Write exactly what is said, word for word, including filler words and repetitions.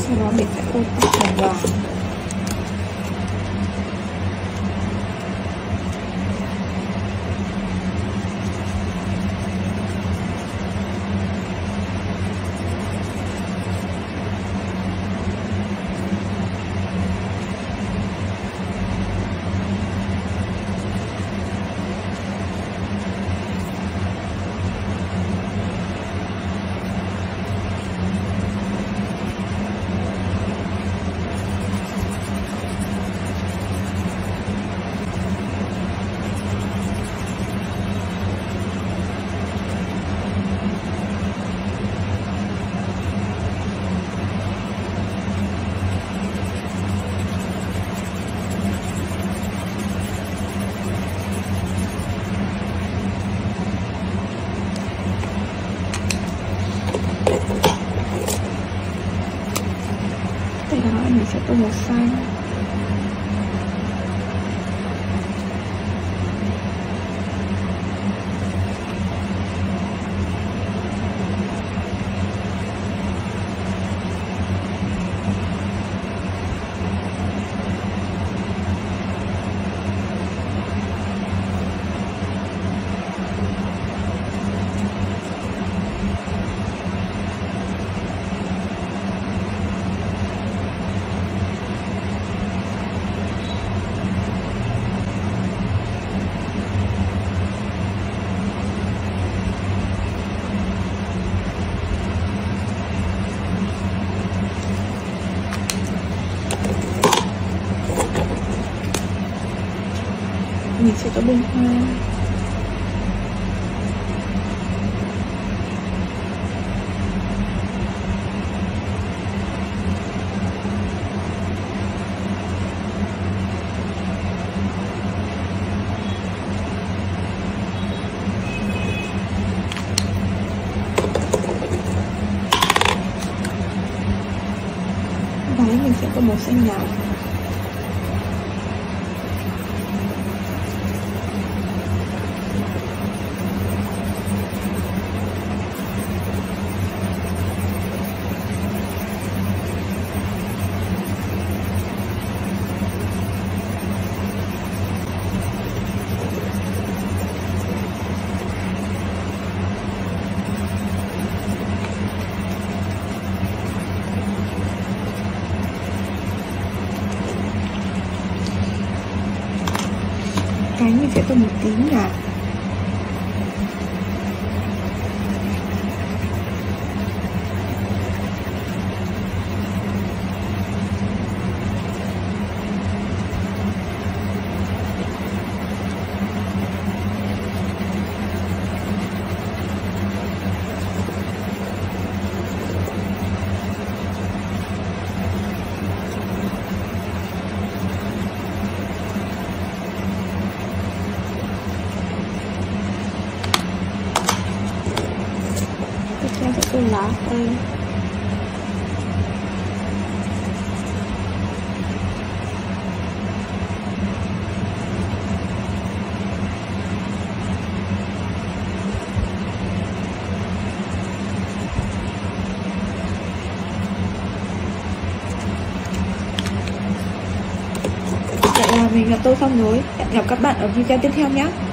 Sau đó mình sẽ tô tóc màu vàng. Đây đó, mình sẽ tô màu xanh. Mình sẽ có bông hoa. Váy mình sẽ có màu xanh nhạt. Cánh mình sẽ tô một tím nhạt. Em sẽ tô lá cây. Vậy là mình đã tô xong rồi. Hẹn gặp các bạn ở video tiếp theo nhé.